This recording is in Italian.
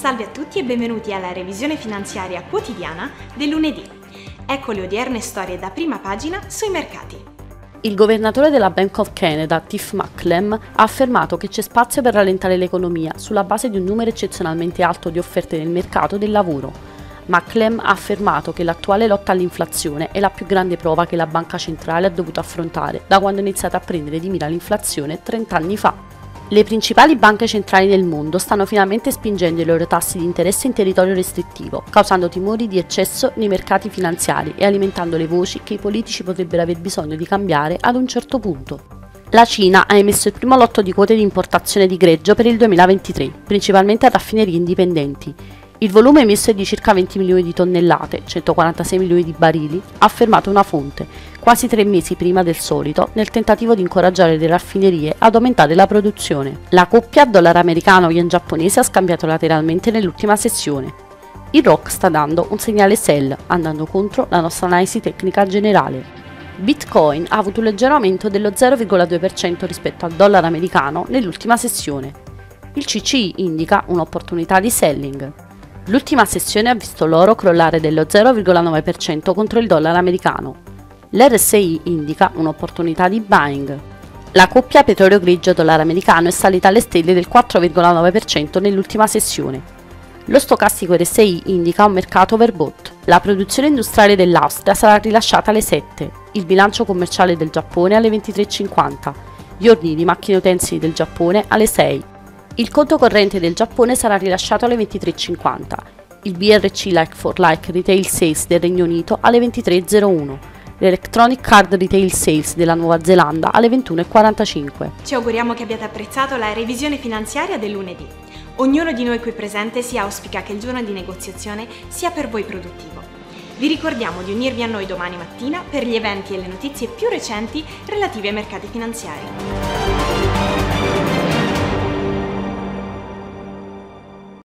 Salve a tutti e benvenuti alla revisione finanziaria quotidiana del lunedì. Ecco le odierne storie da prima pagina sui mercati. Il governatore della Bank of Canada, Tiff Macklem, ha affermato che c'è spazio per rallentare l'economia sulla base di un numero eccezionalmente alto di offerte nel mercato del lavoro. Macklem ha affermato che l'attuale lotta all'inflazione è la più grande prova che la banca centrale ha dovuto affrontare da quando ha iniziato a prendere di mira l'inflazione 30 anni fa. Le principali banche centrali del mondo stanno finalmente spingendo i loro tassi di interesse in territorio restrittivo, causando timori di eccesso nei mercati finanziari e alimentando le voci che i politici potrebbero aver bisogno di cambiare ad un certo punto. La Cina ha emesso il primo lotto di quote di importazione di greggio per il 2023, principalmente a raffinerie indipendenti. Il volume emesso è di circa 20 milioni di tonnellate, 146 milioni di barili, ha affermato una fonte, quasi 3 mesi prima del solito, nel tentativo di incoraggiare le raffinerie ad aumentare la produzione. La coppia dollaro americano-yen giapponese ha scambiato lateralmente nell'ultima sessione. Il ROC sta dando un segnale sell, andando contro la nostra analisi tecnica generale. Bitcoin ha avuto un leggero aumento dello 0,2% rispetto al dollaro americano nell'ultima sessione. Il CCI indica un'opportunità di selling. L'ultima sessione ha visto l'oro crollare dello 0,9% contro il dollaro americano. L'RSI indica un'opportunità di buying. La coppia petrolio grigio dollaro americano è salita alle stelle del 4,9% nell'ultima sessione. Lo stocastico RSI indica un mercato overbought. La produzione industriale dell'Austria sarà rilasciata alle 7, il bilancio commerciale del Giappone alle 23:50, gli ordini di macchine utensili del Giappone alle 6. Il conto corrente del Giappone sarà rilasciato alle 23:50, il BRC Like for Like Retail Sales del Regno Unito alle 23:01, l'Electronic Card Retail Sales della Nuova Zelanda alle 21:45. Ci auguriamo che abbiate apprezzato la revisione finanziaria del lunedì. Ognuno di noi qui presente si auspica che il giorno di negoziazione sia per voi produttivo. Vi ricordiamo di unirvi a noi domani mattina per gli eventi e le notizie più recenti relative ai mercati finanziari.